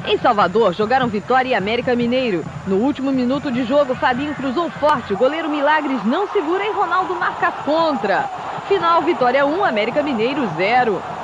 Em Salvador, jogaram Vitória e América Mineiro. No último minuto de jogo, Fabinho cruzou forte, o goleiro Milagres não segura e Ronaldo marca contra. Final, Vitória 1, América Mineiro 0.